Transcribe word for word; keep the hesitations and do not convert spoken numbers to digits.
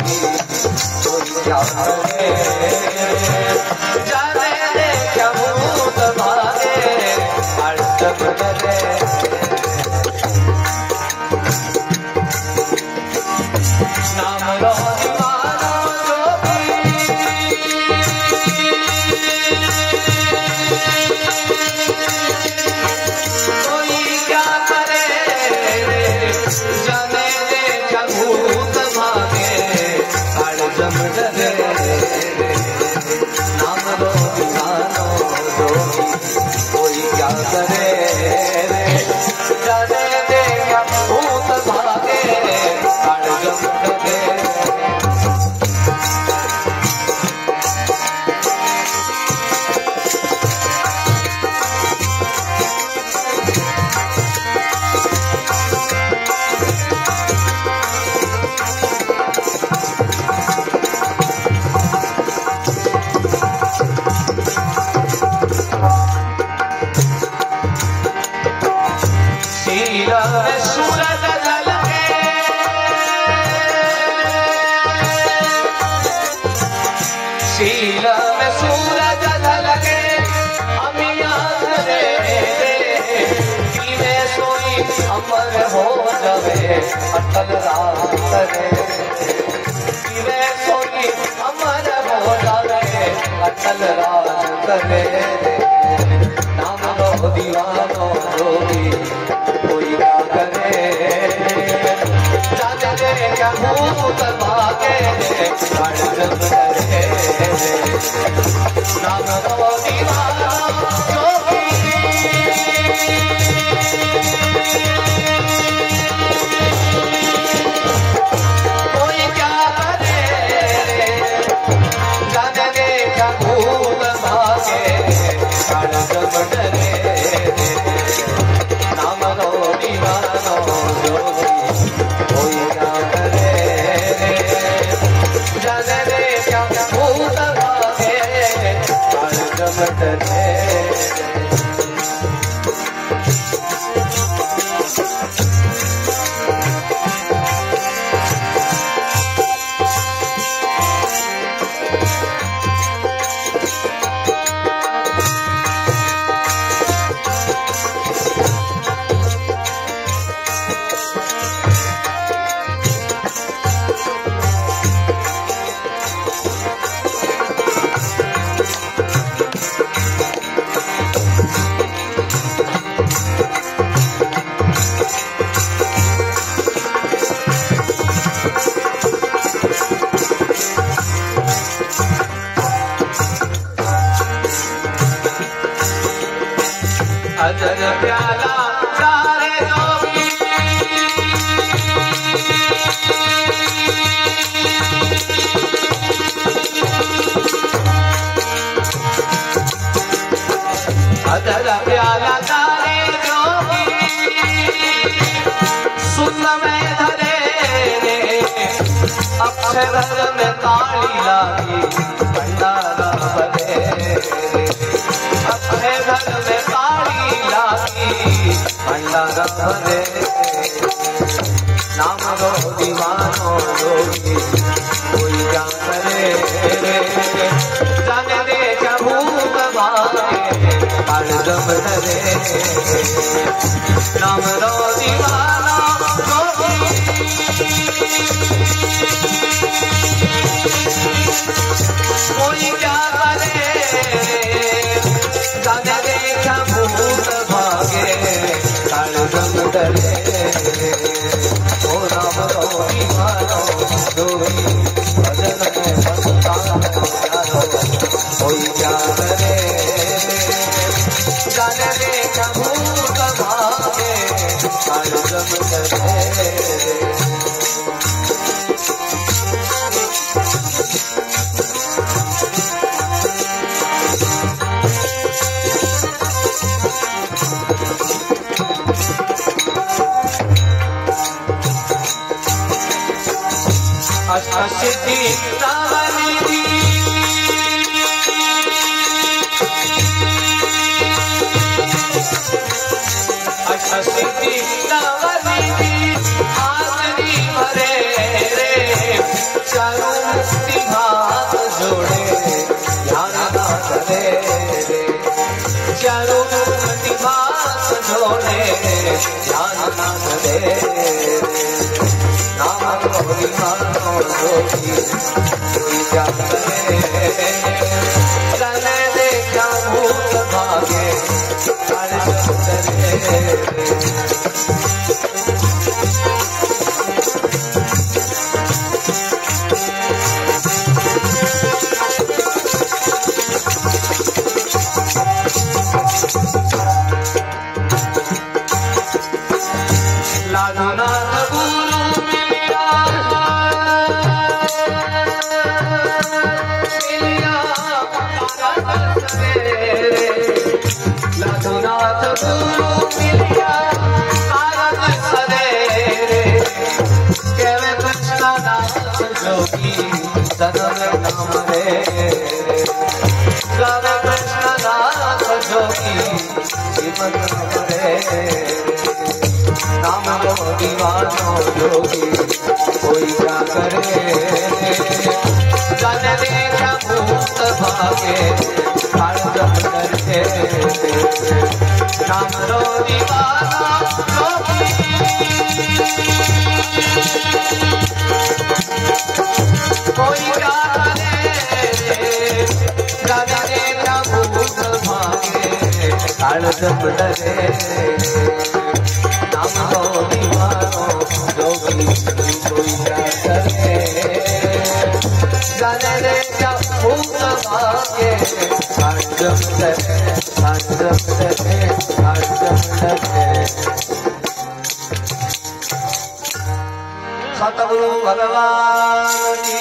जोगी कोई क्या करे, जाने दे क्या भूत भागे हरदम डरे। नाम लो दीवानो जोगी कोई क्या करे, जाने दे क्या भूत भागे हरदम डरे। नाम लो दीवानो जोगी कोई क्या करे, जाने दे क्या भूत भागे हरदम डरे। शील में सूरज झलके, शील में सूरज झलके अमिया करे, पीने सोई अमर हो जावे अटल राज करे, पीने सोई अमर हो जावे अटल राज करे। नाम लो दीवानो जोगी कोई क्या करे, जाने दे क्या भूत भागे हरदम डरे। नाम लो दीवानो जोगी कोई क्या करे, जाने दे क्या भूत भागे हरदम डरे। नाम लो दीवानो जोगी कोई क्या करे, जाने दे क्या भूत भागे हरदम डरे। अजर प्याला सारे जोगी, अजर प्याला सारे जोगी सुन में धरे, अक्षर में ताली लागी भंडारा भरे, अपने घर में ताली लागी भंडारा भरे। नाम लो दीवानो जोगी कोई क्या करे, जाने दे क्या भूत भागे हरदम डरे। नाम लो दीवानो जोगी कोई क्या करे, जाने दे क्या भूत भागे हरदम डरे। ओ राम लो दीवानो जोगी भजन में बसता प्यारो कोई क्या करे, जाने दे क्या भूत भागे हरदम डरे। अष्टसिद्धि नवनिधि अष्टसिद्धि नवनिधि आसरी भरे रे चारों मुक्ति हाथ जोड़े ध्यान ना करे रे चारों मुक्ति हाथ जोड़े ध्यान ना करे रे नाम गौरी मानो जोगी कोई क्या करे चले देखा भूत भागे सदन नाम रे राम कृष्ण नाथ जोगी जीवन नाम रे नाम लो दीवानो जोगी कोई क्या करे जन देखा भूत भागे हरदम करके नाम लो दीवानो जोगी कोई क्या करे जाने ना भूत भागे हरदम डरे नाम लो दीवानो जोगी कोई क्या करे जाने ना भूत भागे हरदम डरे हरदम डरे हरदम डरे सतगुरु भगवान